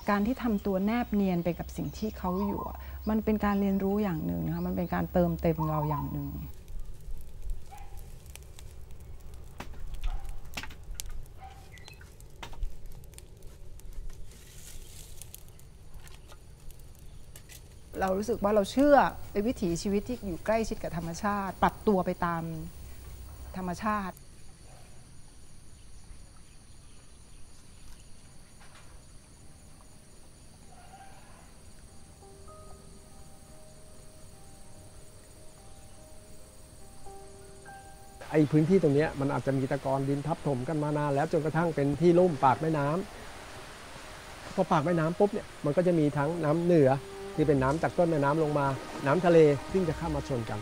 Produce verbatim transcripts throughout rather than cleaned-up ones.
การที่ทำตัวแนบเนียนไปกับสิ่งที่เขาอยู่มันเป็นการเรียนรู้อย่างหนึ่งนะคะมันเป็นการเติมเต็มเราอย่างหนึ่งเรารู้สึกว่าเราเชื่อในวิถีชีวิตที่อยู่ใกล้ชิดกับธรรมชาติปรับตัวไปตามธรรมชาติไอ้พื้นที่ตรงนี้มันอาจจะมีตะกอนดินทับถมกันมานานแล้วจนกระทั่งเป็นที่ลุ่มปากแม่น้ำพอปากแม่น้ำปุ๊บเนี่ยมันก็จะมีทั้งน้ำเหนือที่เป็นน้ำจากต้นแม่น้ำลงมาน้ำทะเลซึ่งจะเข้ามาชนกัน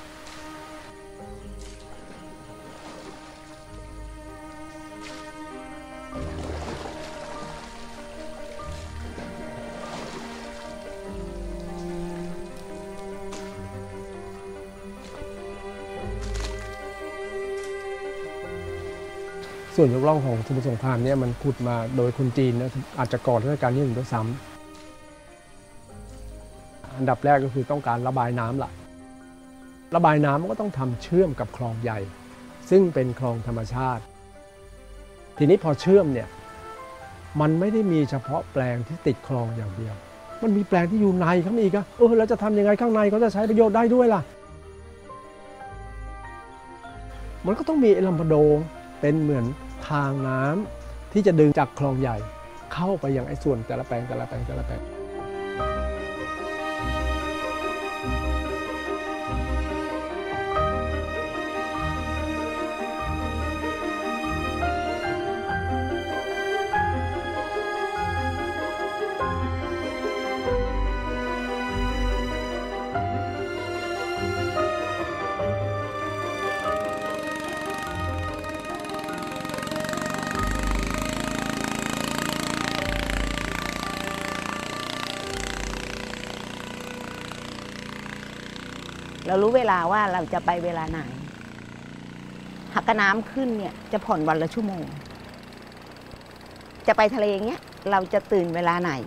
ส่วนยกล่องของสมุทรสงครามเนี่ยมันขุดมาโดยคนจีนนะอาจจะก่อนรัชกาลที่หนึ่งด้วยซ้ำอันดับแรกก็คือต้องการระบายน้ำล่ะระบายน้ำมันก็ต้องทำเชื่อมกับคลองใหญ่ซึ่งเป็นคลองธรรมชาติทีนี้พอเชื่อมเนี่ยมันไม่ได้มีเฉพาะแปลงที่ติดคลองอย่างเดียวมันมีแปลงที่อยู่ในข้างในอีกอะเออเราจะทำยังไงข้างในเขาจะใช้ประโยชน์ได้ด้วยล่ะมันก็ต้องมีลำพะโดงเป็นเหมือนทางน้ำที่จะดึงจากคลองใหญ่เข้าไปยังไอ้ส่วนแต่ละแปลงแต่ละแปลงแต่ละแปลงเรารู้เวลาว่าเราจะไปเวลาไหนหากน้ำขึ้นเนี่ยจะผ่อนวันละชั่วโมงจะไปทะเลเงี้ยเราจะตื่นเวลาไหน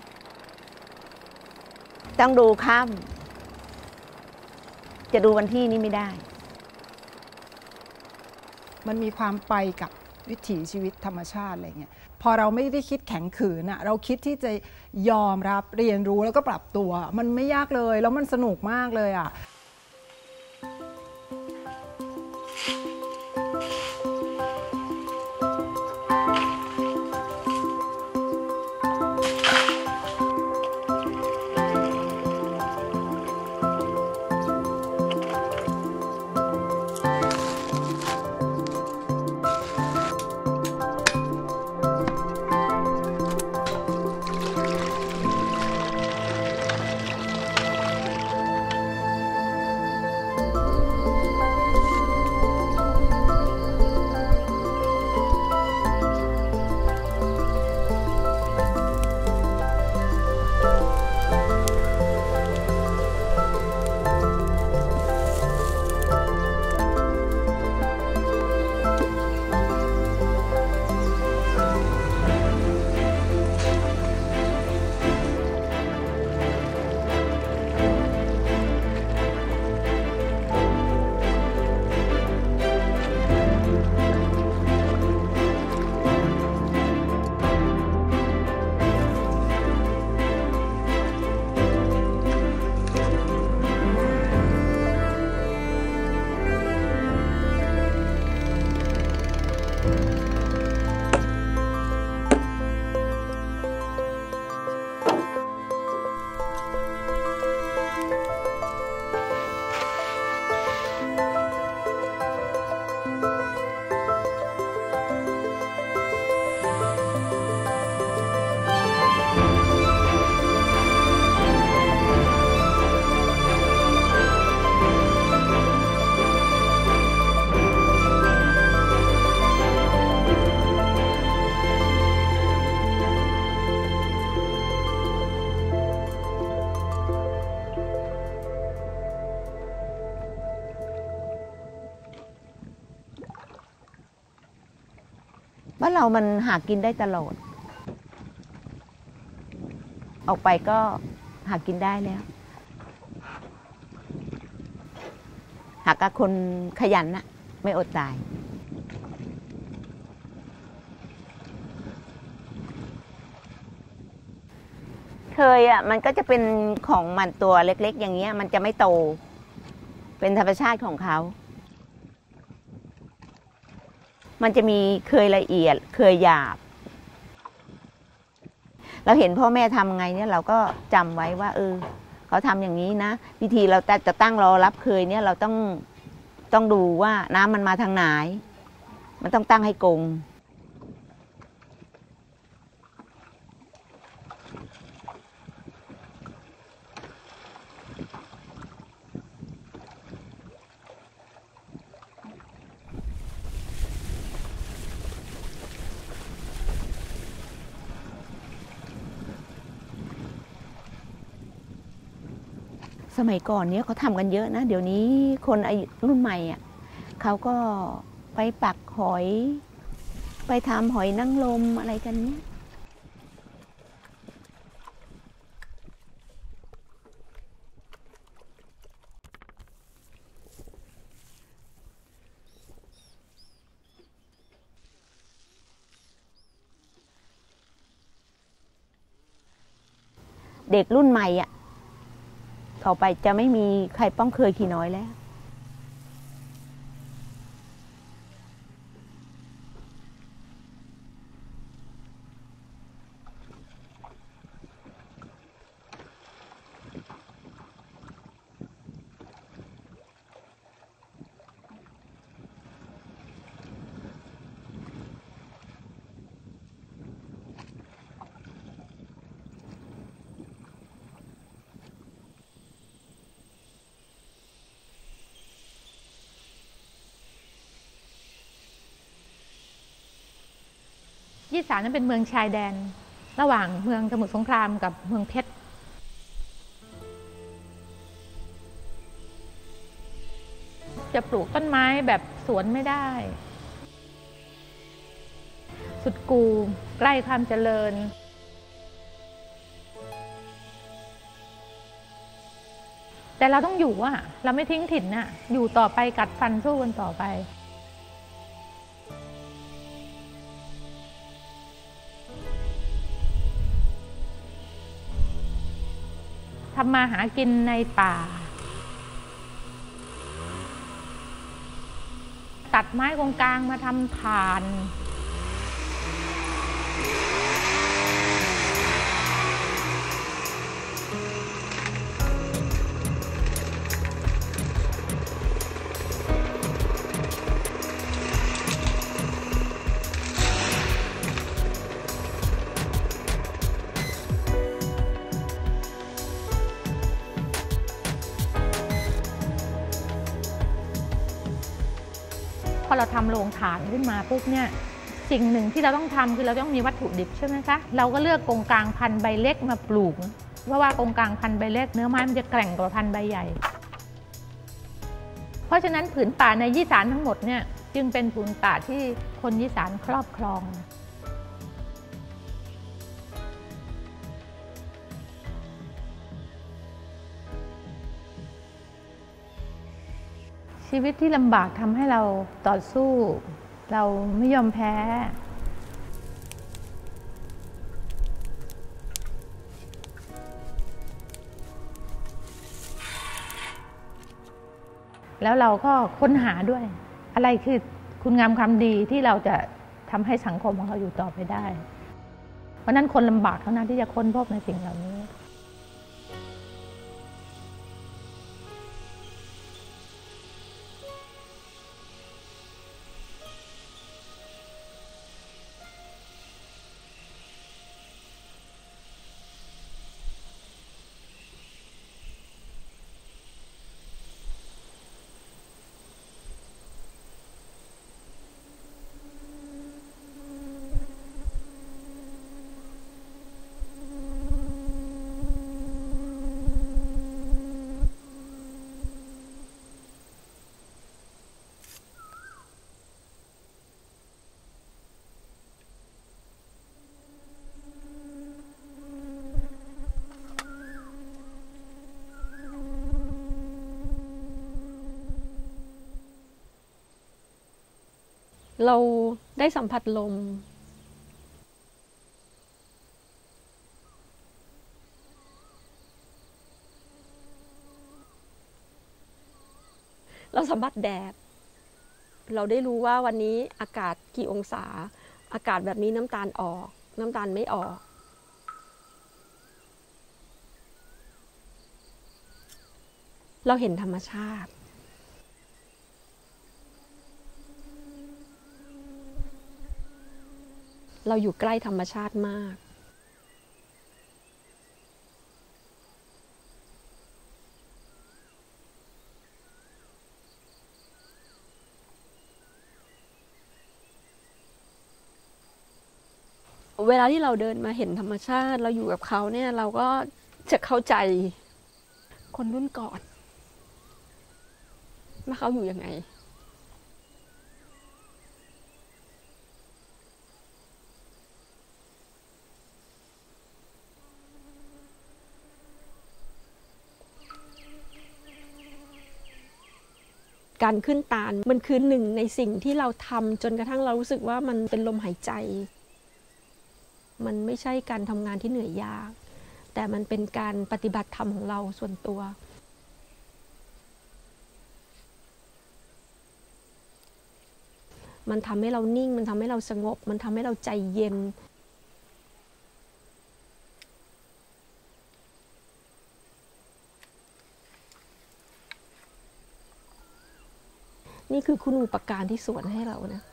ต้องดูค่ำจะดูวันที่นี้ไม่ได้มันมีความไปกับวิถีชีวิตธรรมชาติอะไรเงี้ยพอเราไม่ได้คิดแข็งขืนอะเราคิดที่จะยอมรับเรียนรู้แล้วก็ปรับตัวมันไม่ยากเลยแล้วมันสนุกมากเลยอะบ้านเรามันหากินได้ตลอดออกไปก็หากินได้แล้วหากคนขยันนะไม่อดตายเคยอ่ะมันก็จะเป็นของมันตัวเล็กๆอย่างเงี้ยมันจะไม่โตเป็นธรรมชาติของเขามันจะมีเคยละเอียดเคยหยาบเราเห็นพ่อแม่ทำไงเนี่ยเราก็จำไว้ว่าเออเขาทำอย่างนี้นะวิธีเราจะตั้งรอรับเคยเนี่ยเราต้องต้องดูว่าน้ำมันมาทางไหนมันต้องตั้งให้กงสมัยก่อนเนี้ยเขาทำกันเยอะนะเดี๋ยวนี้คนอายุรุ่นใหม่อ่ะเขาก็ไปปักหอยไปทำหอยนางรมอะไรกันเนี้ยเด็กรุ่นใหม่อ่ะต่อไปจะไม่มีใครป้องเคยขี่น้อยแล้วยี่สานนั้นเป็นเมืองชายแดนระหว่างเมืองสมุทรสงครามกับเมืองเพชรจะปลูกต้นไม้แบบสวนไม่ได้สุดกูใกล้ความเจริญแต่เราต้องอยู่อ่ะเราไม่ทิ้งถิ่นน่ะอยู่ต่อไปกัดฟันสู้กันต่อไปทำมาหากินในป่าตัดไม้กงกลางมาทำถ่าน พอเราทำโรงถ่านขึ้นมาปุ๊บเนี่ยสิ่งหนึ่งที่เราต้องทำคือเราต้องมีวัตถุดิบใช่ไหมคะเราก็เลือกกงกลางพันธุ์ใบเล็กมาปลูกเพราะว่ากงกลางพันธุ์ใบเล็กเนื้อไม้มันจะแกร่งกว่าพันธุ์ใบใหญ่เพราะฉะนั้นผืนป่าในยี่สานทั้งหมดเนี่ยจึงเป็นผืนป่าที่คนยี่สานครอบครองชีวิตที่ลำบากทำให้เราต่อสู้เราไม่ยอมแพ้แล้วเราก็ค้นหาด้วยอะไรคือคุณงามความดีที่เราจะทำให้สังคมของเราอยู่ต่อไปได้เพราะนั้นคนลำบากเท่านั้นที่จะค้นพบในสิ่งเหล่านี้เราได้สัมผัสลมเราสัมผัสแดดเราได้รู้ว่าวันนี้อากาศกี่องศาอากาศแบบนี้น้ำตาลออกน้ำตาลไม่ออกเราเห็นธรรมชาติเราอยู่ใกล้ธรรมชาติมากเวลาที่เราเดินมาเห็นธรรมชาติเราอยู่กับเขาเนี่ยเราก็จะเข้าใจคนรุ่นก่อนว่าเขาอยู่ยังไงการขึ้นตาลมันคือหนึ่งในสิ่งที่เราทำจนกระทั่งเรารู้สึกว่ามันเป็นลมหายใจมันไม่ใช่การทำงานที่เหนื่อยยากแต่มันเป็นการปฏิบัติธรรมของเราส่วนตัวมันทำให้เรานิ่งมันทำให้เราสงบมันทำให้เราใจเย็นนี่คือคุณูปการที่สวนให้เรานะ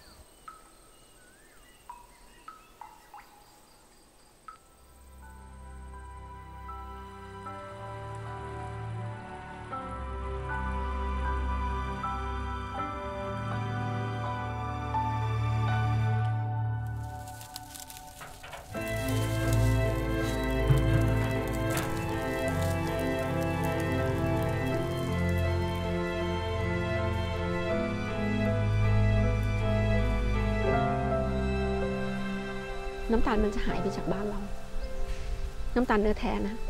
น้ำตาลมันจะหายไปจากบ้านเราน้ำตาลเนื้อแท้นะ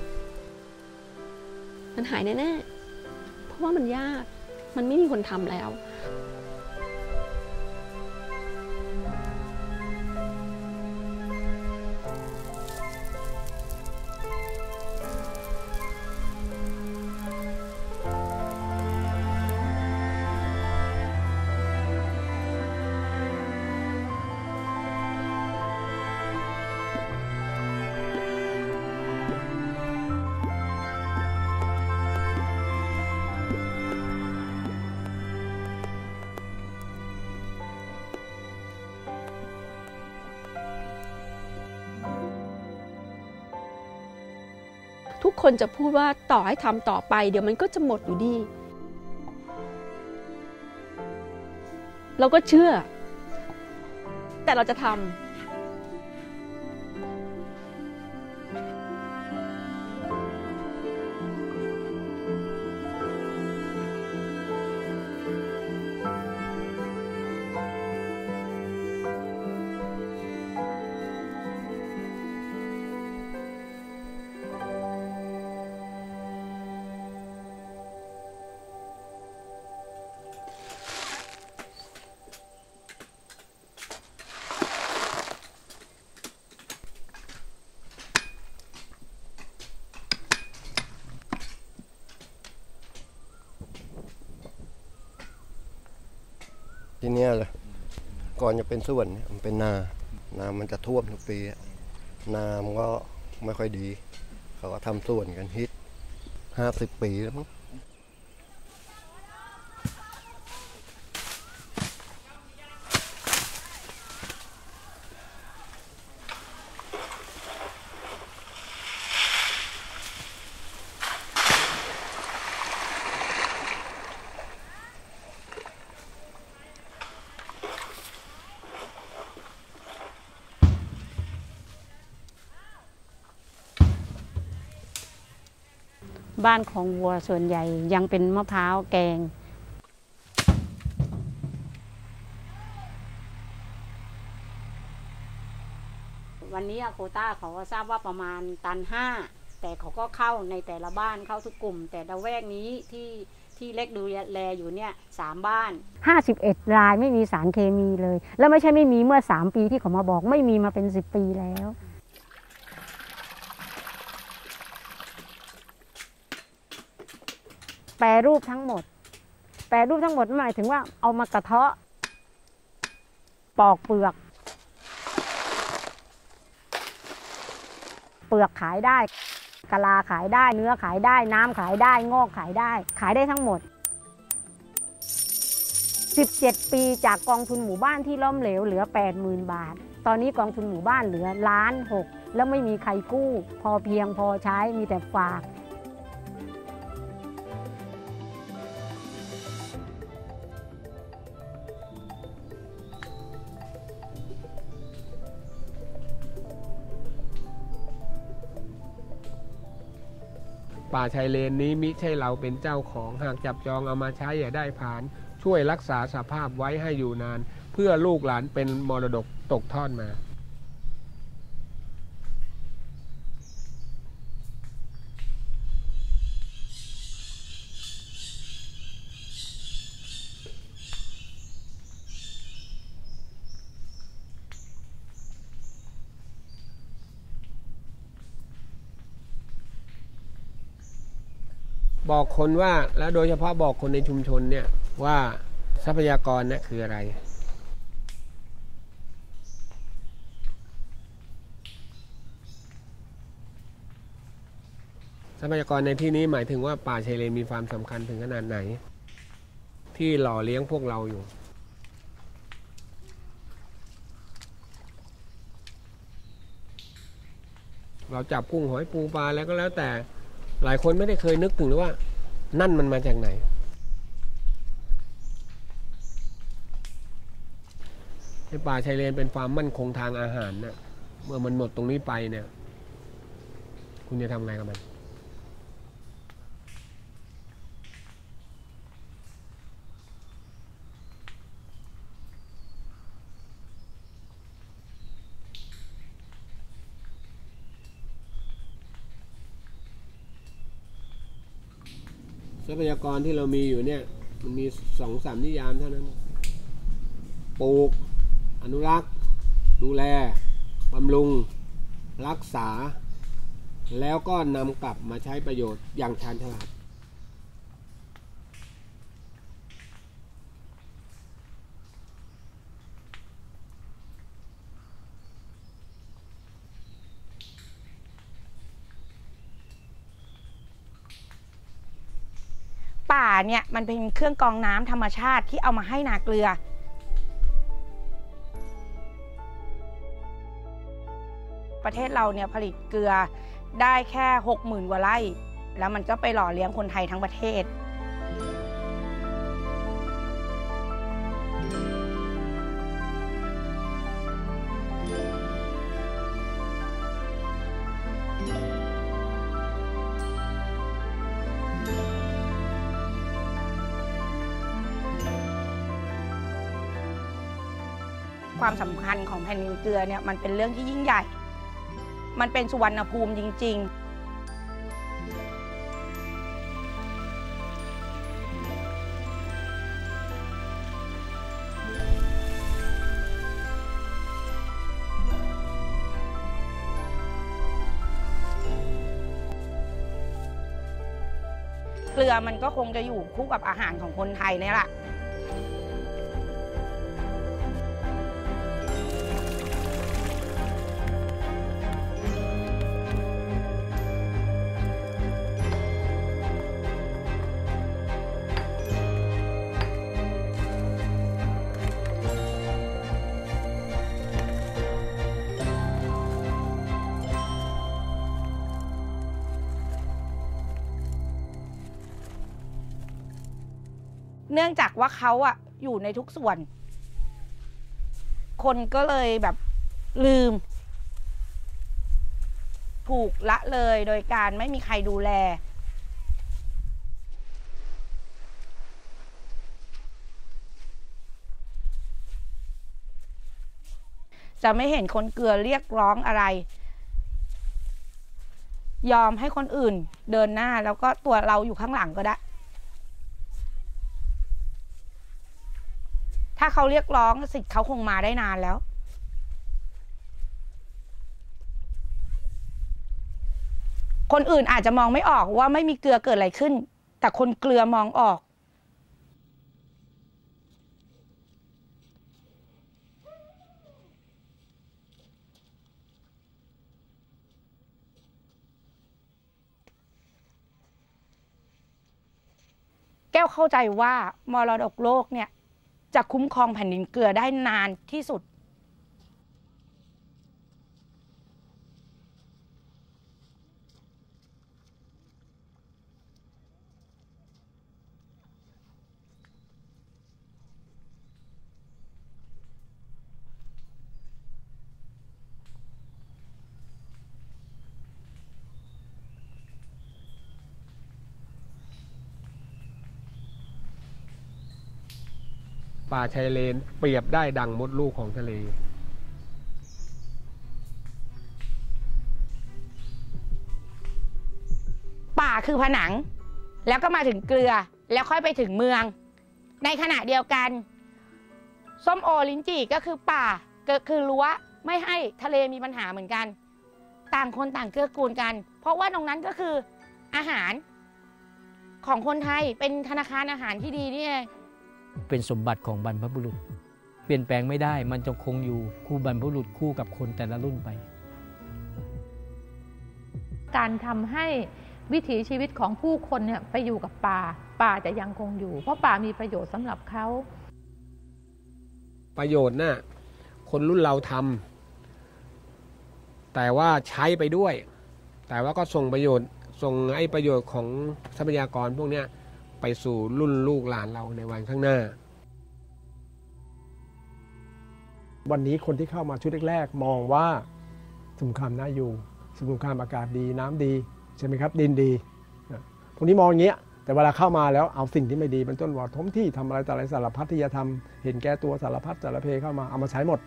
มันหายแน่ๆเพราะว่ามันยากมันไม่มีคนทำแล้วทุกคนจะพูดว่าต่อให้ทำต่อไปเดี๋ยวมันก็จะหมดอยู่ดีเราก็เชื่อแต่เราจะทำที่นี่เลยก่อนจะเป็นสวนมันเป็นนานามันจะท่วมทุกปีนามันก็ไม่ค่อยดีเขาก็ทำสวนกันฮิตห้าสิบปีแล้วมั้งบ้านของวัวส่วนใหญ่ยังเป็นมะพร้าวแกงวันนี้โควต้าเขาก็ทราบว่าประมาณตันห้าแต่เขาก็เข้าในแต่ละบ้านเข้าทุกกลุ่มแต่ละแวกนี้ที่ที่เล็กดูแลอยู่เนี่ยสามบ้านห้าสิบเอ็ดรายไม่มีสารเคมีเลยแล้วไม่ใช่ไม่มีเมื่อสามปีที่เขามาบอกไม่มีมาเป็นสิบปีแล้วแปรรูปทั้งหมดแปรรูปทั้งหมดหมายถึงว่าเอามากระเทาะปอกเปลือกเปลือกขายได้กะลาขายได้เนื้อขายได้น้ำขายได้งอกขายได้ขายได้ทั้งหมดสิบเจ็ดปีจากกองทุนหมู่บ้านที่ล้มเหลวเหลือ แปดหมื่น บาทตอนนี้กองทุนหมู่บ้านเหลือล้านหกแล้วไม่มีใครกู้พอเพียงพอใช้มีแต่ฝากป่าชายเลนนี้มิใช่เราเป็นเจ้าของหากจับจองเอามาใช้อย่าได้ผลาญช่วยรักษาสภาพไว้ให้อยู่นานเพื่อลูกหลานเป็นมรดกตกทอดมาบอกคนว่าแล้วโดยเฉพาะบอกคนในชุมชนเนี่ยว่าทรัพยากรเนี่ยคืออะไรทรัพยากรในที่นี้หมายถึงว่าป่าชายเลนมีความสำคัญถึงขนาดไหนที่หล่อเลี้ยงพวกเราอยู่เราจับกุ้งหอยปูปลาแล้วก็แล้วแต่หลายคนไม่ได้เคยนึกถึงเลยว่านั่นมันมาจากไหนในป่าชายเลนเป็นความมั่นคงทางอาหารนะเมื่อมันหมดตรงนี้ไปเนี่ยคุณจะทำไงกับมันทรัพยากรที่เรามีอยู่เนี่ยมันมีสองสามนิยามเท่านั้นปลูกอนุรักษ์ดูแลบำรุงรักษาแล้วก็นำกลับมาใช้ประโยชน์อย่างชาญฉลาดป่าเนี่ยมันเป็นเครื่องกรองน้ำธรรมชาติที่เอามาให้นาเกลือประเทศเราเนี่ยผลิตเกลือได้แค่ หกหมื่น กว่าไร่แล้วมันก็ไปหล่อเลี้ยงคนไทยทั้งประเทศความสำคัญของแผ่นดินเกลือเนี่ยมันเป็นเรื่องที่ยิ่งใหญ่มันเป็นสุวรรณภูมิจริงๆเกลือมันก็คงจะอยู่คู่กับอาหารของคนไทยนี่แหละเนื่องจากว่าเขาอะอยู่ในทุกส่วนคนก็เลยแบบลืมถูกละเลยโดยการไม่มีใครดูแลจะไม่เห็นคนเกลือเรียกร้องอะไรยอมให้คนอื่นเดินหน้าแล้วก็ตัวเราอยู่ข้างหลังก็ได้เขาเรียกร้องสิทธิ์เขาคงมาได้นานแล้วคนอื่นอาจจะมองไม่ออกว่าไม่มีเกลือเกิดอะไรขึ้นแต่คนเกลือมองออกแก้วเข้าใจว่ามรดกโลกเนี่ยจะคุ้มครองแผ่นดินเกลือได้นานที่สุดป่าชายเลนเปรียบได้ดังมดลูกของทะเลป่าคือผนังแล้วก็มาถึงเกลือแล้วค่อยไปถึงเมืองในขณะเดียวกันส้มโอลิ้นจี่ก็คือป่าก็คือรั้วไม่ให้ทะเลมีปัญหาเหมือนกันต่างคนต่างเกื้อกูลกันเพราะว่าตรงนั้นก็คืออาหารของคนไทยเป็นธนาคารอาหารที่ดีนี่เองเป็นสมบัติของบรรพบุรุษเปลี่ยนแปลงไม่ได้มันจะคงอยู่คู่บรรพบุรุษคู่กับคนแต่ละรุ่นไปการทำให้วิถีชีวิตของผู้คนเนี่ยไปอยู่กับป่าป่าจะยังคงอยู่เพราะป่ามีประโยชน์สำหรับเขาประโยชน์น่ะคนรุ่นเราทำแต่ว่าใช้ไปด้วยแต่ว่าก็ส่งประโยชน์ส่งไอ้ประโยชน์ของทรัพยากรพวกนี้ไปสู่รุ่นลูกหลานเราในวันข้างหน้าวันนี้คนที่เข้ามาชุดแรกๆมองว่าสงครามน่าอยู่สงครามอากาศดีน้ำดีใช่ไหมครับดินดีพวกนี้มองอย่างเงี้ยแต่เวลาเข้ามาแล้วเอาสิ่งที่ไม่ดีเป็นต้นว่าทมที่ทำอะไรแต่อะไรสารพัดที่จะทำเห็นแก่ตัวสารพัดสารเพเข้ามาเอามาใช้หมด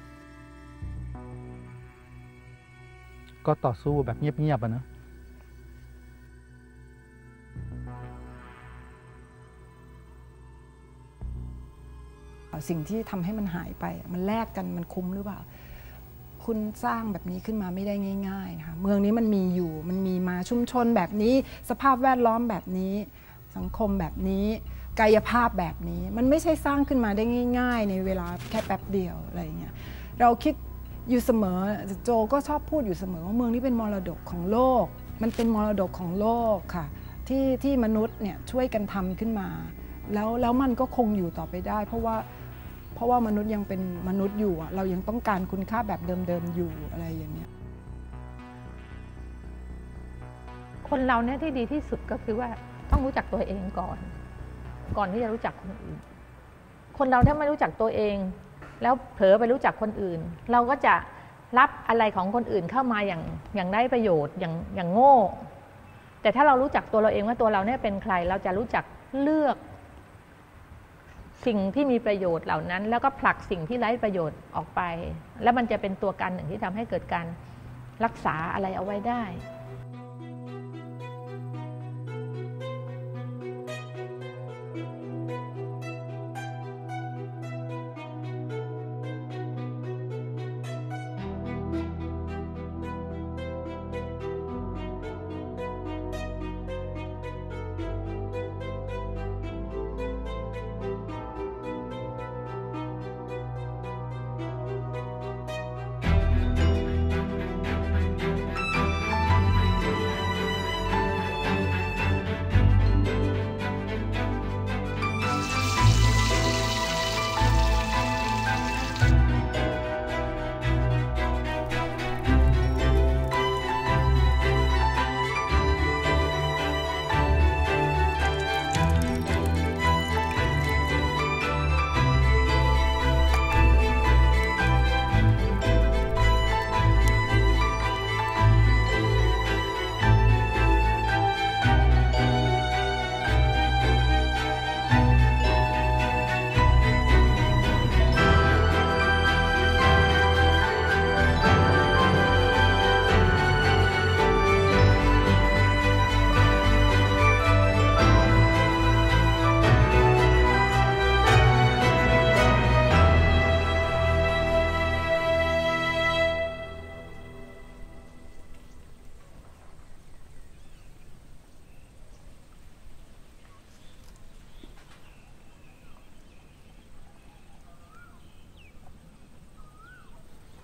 ก็ต่อสู้แบบเงียบๆนะสิ่งที่ทำให้มันหายไปมันแลกกันมันคุ้มหรือเปล่าคุณสร้างแบบนี้ขึ้นมาไม่ได้ง่ายๆนะคะเมืองนี้มันมีอยู่มันมีมาชุมชนแบบนี้สภาพแวดล้อมแบบนี้สังคมแบบนี้กายภาพแบบนี้มันไม่ใช่สร้างขึ้นมาได้ง่ายๆในเวลาแค่แป๊บเดียวอะไรอย่างเงี้ยเราคิดอยู่เสมอโจก็ชอบพูดอยู่เสมอว่าเมืองนี้เป็นมรดกของโลกมันเป็นมรดกของโลกค่ะที่ที่มนุษย์เนี่ยช่วยกันทำขึ้นมาแล้วแล้วมันก็คงอยู่ต่อไปได้เพราะว่าเพราะว่ามนุษย์ยังเป็นมนุษย์อยู่เรายังต้องการคุณค่าแบบเดิมๆอยู่อะไรอย่างเงี้ยคนเราเนี่ยที่ดีที่สุดก็คือว่าต้องรู้จักตัวเองก่อนก่อนที่จะรู้จักคนอื่นคนเราถ้าไม่รู้จักตัวเองแล้วเผลอไปรู้จักคนอื่นเราก็จะรับอะไรของคนอื่นเข้ามาอย่างอย่างได้ประโยชน์อย่างอย่างโง่แต่ถ้าเรารู้จักตัวเราเองว่าตัวเราเนี่ยเป็นใครเราจะรู้จักเลือกสิ่งที่มีประโยชน์เหล่านั้นแล้วก็ผลักสิ่งที่ไร้ประโยชน์ออกไปแล้วมันจะเป็นตัวการหนึ่งที่ทำให้เกิดการรักษาอะไรเอาไว้ได้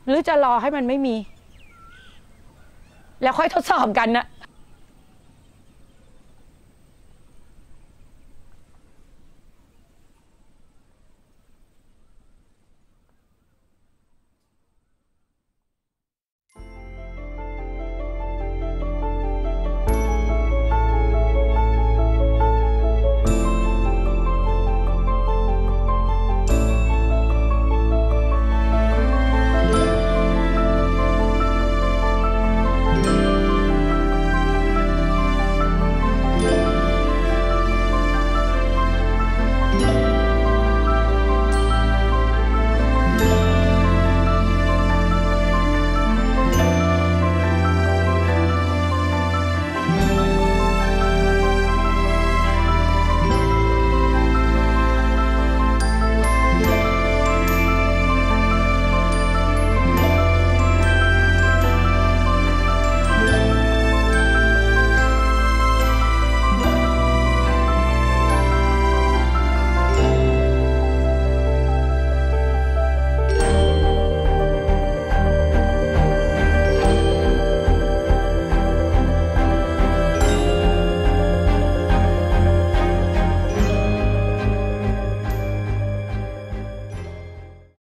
หรือจะรอให้มันไม่มี แล้วค่อยทดสอบกันนะ